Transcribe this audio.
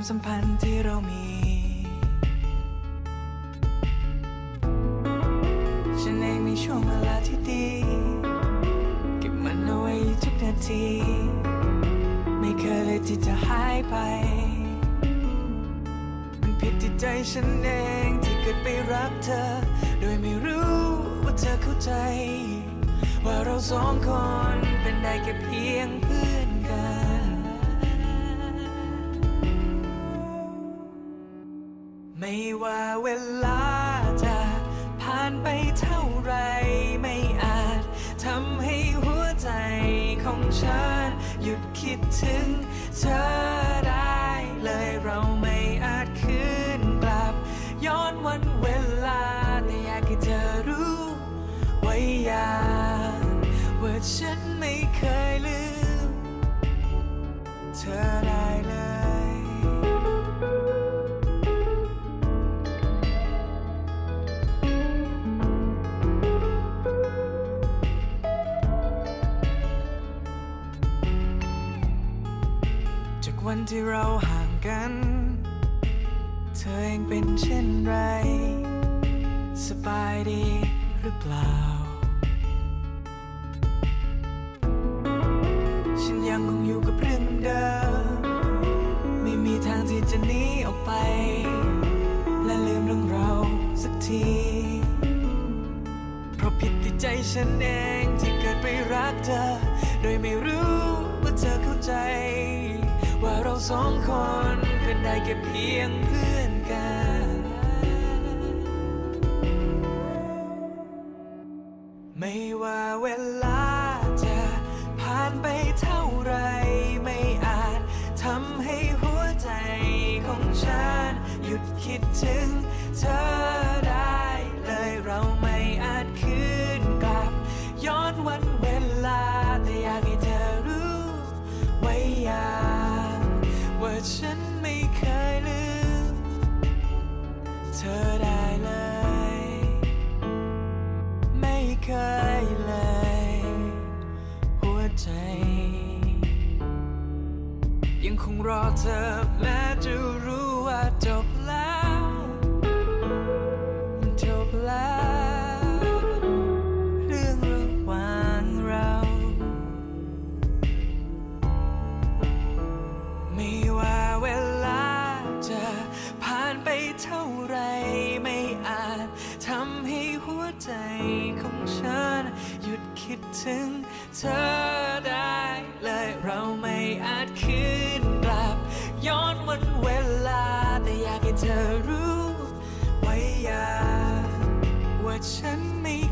สัมพันธ์ที่เรามีฉันเองมีช่วงเวลาที่ดีเก็บมันเอาไว้ทุกนาทีไม่เคยเลยที่จะหายไปมันผิดที่ใจฉันเองที่เกิดไปรักเธอโดยไม่รู้ว่าเธอเข้าใจว่าเราสองคนเป็นได้แค่เพียงเพื่อนกันไม่ว่าเวลาจะผ่านไปเท่าไรไม่อาจทำให้หัวใจของฉันหยุดคิดถึงเธอได้เลยเราไม่อาจคืนกลับย้อนวันเวลาแต่อยากให้เธอรู้ไว้อย่างว่าฉันไม่เคยลืมเธอได้เลยจากวันที่เราห่างกันเธอเองเป็นเช่นไรสบายดีหรือเปล่าฉันยังคงอยู่กับเรื่องเดิมไม่มีทางที่จะหนีออกไปและลืมเรื่องเราสักทีเพราะผิดที่ใจฉันเองที่เกิดไปรักเธอโดยไม่รู้ว่าเธอเข้าใจว่าเราสองคนเป็นได้แค่เพียงเพื่อนกันไม่ว่าเวลาจะผ่านไปเท่าไรไม่อาจทำให้หัวใจของฉันหยุดคิดถึงเธอได้เลยเราไม่อาจคืนกลับย้อนวันเวลาแต่อยากให้เธอรู้ไว้อย่างว่าฉันไม่เคยลืมเธอได้เลยไม่เคยเลยหัวใจยังคงรอเธอแม้จะรู้ว่าจบแล้วจบแล้วเรื่องระหว่างเราไม่ว่าเวลาจะผ่านไปเท่าไรไม่อาจทำให้หัวใจของฉันหยุดคิดถึงเธอได้เลยเราไม่อาจคืนกลับย้อนวันเวลาแต่อยากให้เธอรู้ไว้อย่างว่าฉันไม่